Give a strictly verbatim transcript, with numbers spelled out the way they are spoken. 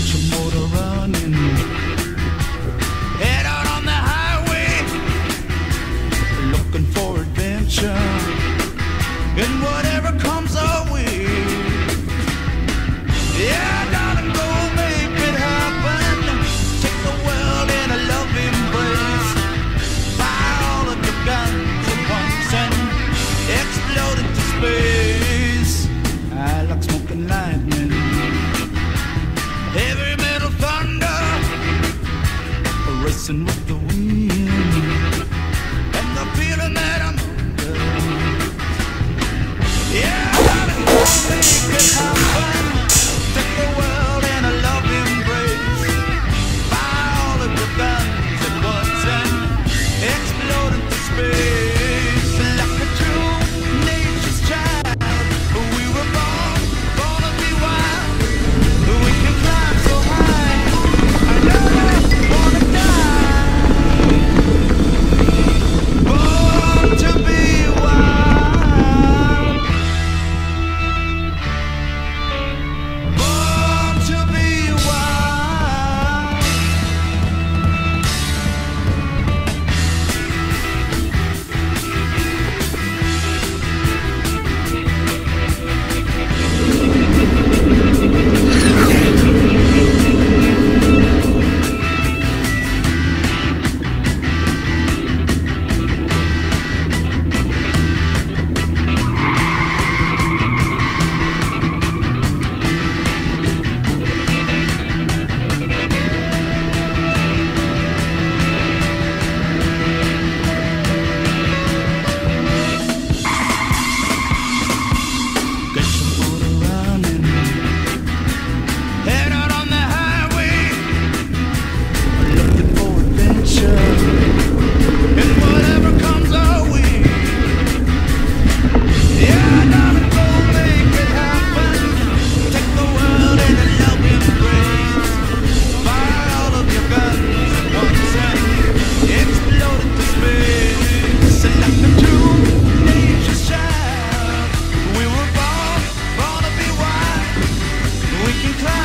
your motor running. Head out on the highway, looking for adventure, and whatever comes our way. Yeah, darling, go make it happen. Take the world in a love embrace. Fire all of your guns at once and explode into space. I like smoking lightning, heavy metal thunder, racing with the wind, and the feeling that I'm under. Yeah, darling, go make it happen. Take the world in a love embrace. Fire all of your guns at once and explode into space. Like a true nature's child, we were born, born to be wild. We can climb so high, I never wanna die. Born to be wild. Born to be wild. Get your motor running. Head out on the highway, looking for adventure, and whatever comes our way. Yeah, darling, go make it happen. Take the world in a love embrace. Fire all of your guns at once and explode into space. And like a true nature's child, we were born, born to be wild. We can climb